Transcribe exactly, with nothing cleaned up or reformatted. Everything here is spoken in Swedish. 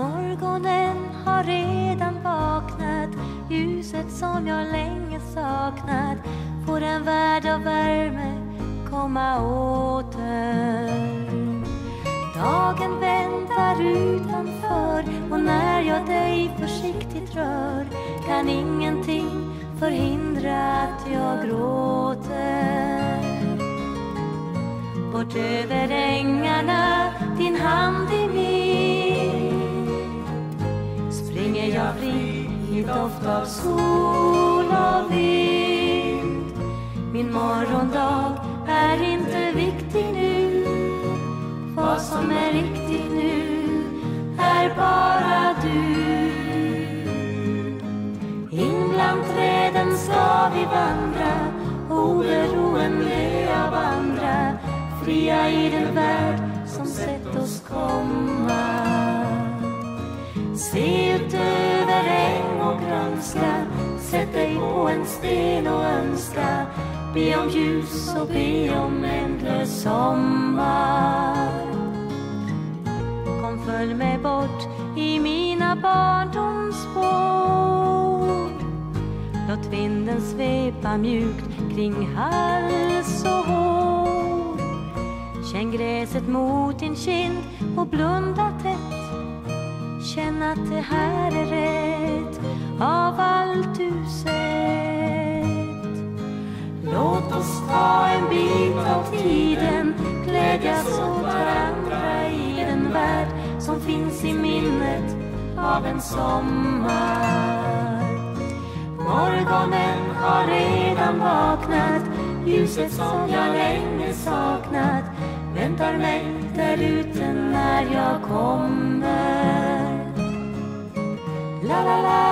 Morgonen har redan vaknat, ljuset som jag länge saknat får en värld av värme komma åter. Dagen väntar utanför och när jag dig försiktigt rör kan ingenting förhindra att jag gråter. Bort över ängarna, din hand i min, springer jag fri i doft av sol och vind. Min morgondag är inte viktig nu, vad som är riktigt nu är bara du. In bland träden ska vi vandra, oberoende av andra, fria i den värld som sett oss komma. Se ut över äng och grönska, sätt dig på en sten och önska, be om ljus och be om ändlös sommar. Kom, följ mig bort i mina barndomsspår, låt vinden svepa mjukt kring hals och hår. Känn gräset mot din kind och blunda tätt, känn att det här är rätt av allt du sett. Låt oss ta en bit av tiden, glädjas åt varandra i den värld som finns i minnet av en sommar. Morgonen har redan vaknat, ljuset som jag länge saknat väntar mig där ute när jag kommer. La la la.